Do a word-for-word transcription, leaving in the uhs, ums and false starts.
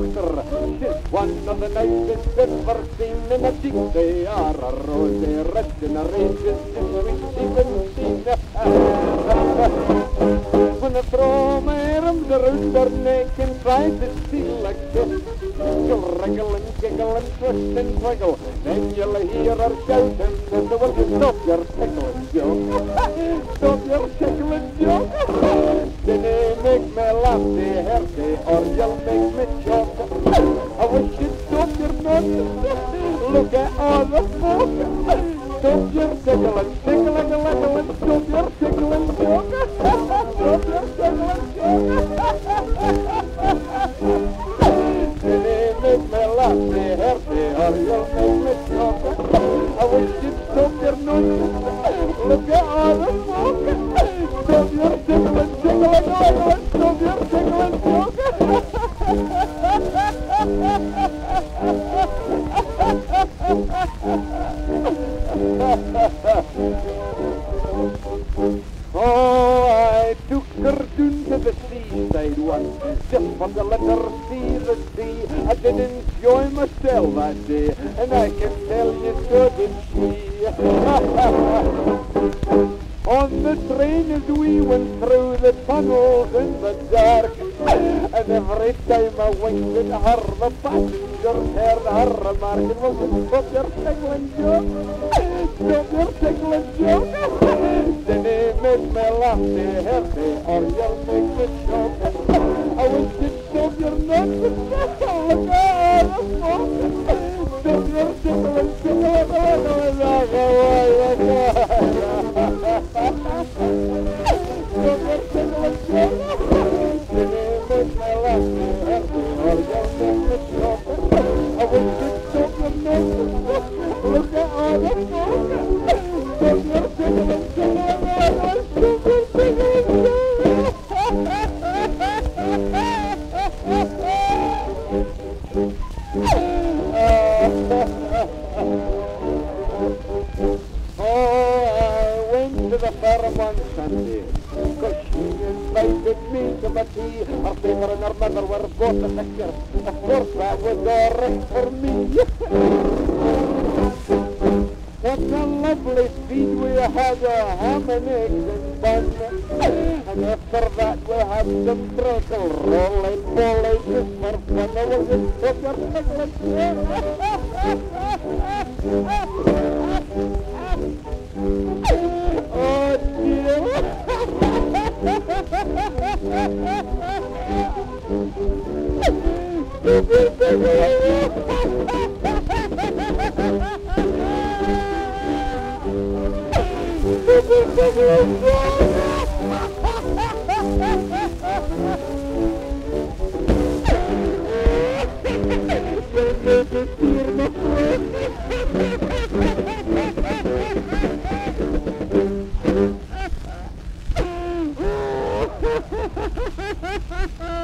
dochter. She's one of the nicest ever seen in a cheek. They are a rosy, red and a radiant, sweet, even seen. When I throw my arms around her neck and try to steal like this, she'll wriggle and giggle and twist and twiggle. Then you'll hear her shouting, and the will stop your tickling, Jock. Stop your tickling, Jock. Dinna make me laugh, say hearty, or you'll make me choke. I wish you'd stop your nonsense. Look at all the folk. Stop your tickling, tickling-a-lickling, stop your tickling, Jock. Stop your tickling, Jock. Dinna make me laugh, say hearty, or you'll make me choke. I wish you'd stop your nonsense. Look at all the folk. Stop your tickling, tickling-a-lickling, stop your tickling, Jock. Oh, I took her down to the seaside once, just for the let her see the sea. I did enjoy myself that day, and I can tell you so did she. On the train as we went through the tunnels in the dark, and every time I winked at her, the passengers heard her remark, it was, stop your tickling, Jock. Stop your tickling, Jock. Then he made me laugh, say hearty, or you'll make me choke. I wish you'd stop your nonsense. Look at all the smoke. Stop your tickling, tickling, tickling, stop your tickling, Jock. Then he made me laugh, say hearty, or you'll make me choke. I wish you'd stop your nonsense. Look at all the smoke. Stop your tickling, tickling, tickling, stop your tickling, Jock. Oh, I went to the fair one Sunday, cause she invited me to my tea. Her father and her mother were both at the church. Of course that was all right for me. What a lovely feed we had, a ham and eggs and bun. And after that we had some treacle, rolling, rolling, just for fun. I was in such a tickling. Oh dear. Ha ha ha ha!